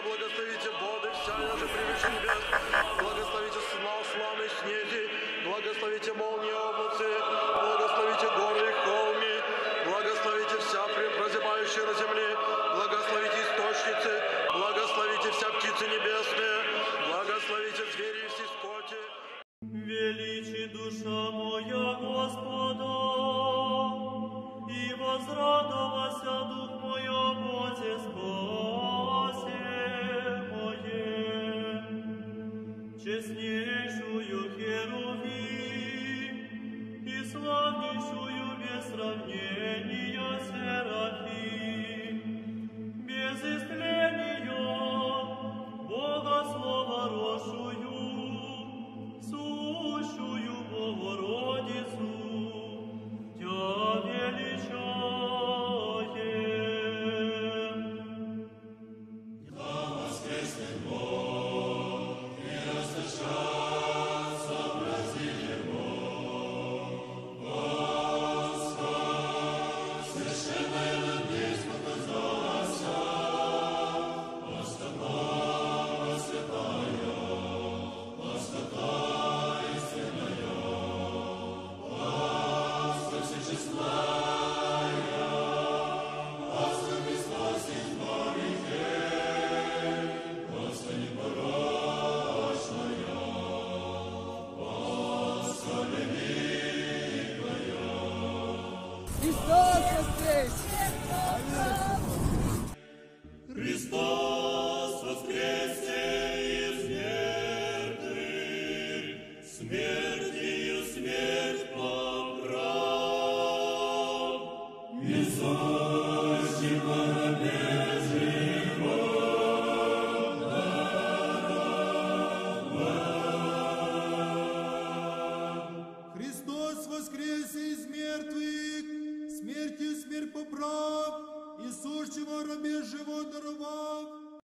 благословите воды вся, я же превыше небес. Благословите славный снеги, благословите молнии облацы, благословите горы и холми, благословите вся прозябающая на земле, благословите источницы, благословите вся птицы небесные, благословите звери и все скоти. Величи душа моя Господа, и возрадовался дух мой о Боге спасе моем. Честнейшую Херувим и славнейшую без сравнения Серафим, без истления Бога Слова росшую, сущую Богородицу, Тя величаем. Да воскреснет Бог, и расточат сообразили Бог. Пасха, священная над ней показалась, Пасха святая, Пасха истинная, Пасха всечестная, Пасха Христос избавитель, Пасха непорочная, Пасха великая. Христос воскрес! Христос воскресе из мертвых, смертью смерть поправ. Несущий порабежий Христос воскресе из мертвых, смертью смерть поправ, и сущего рабе живот даровав.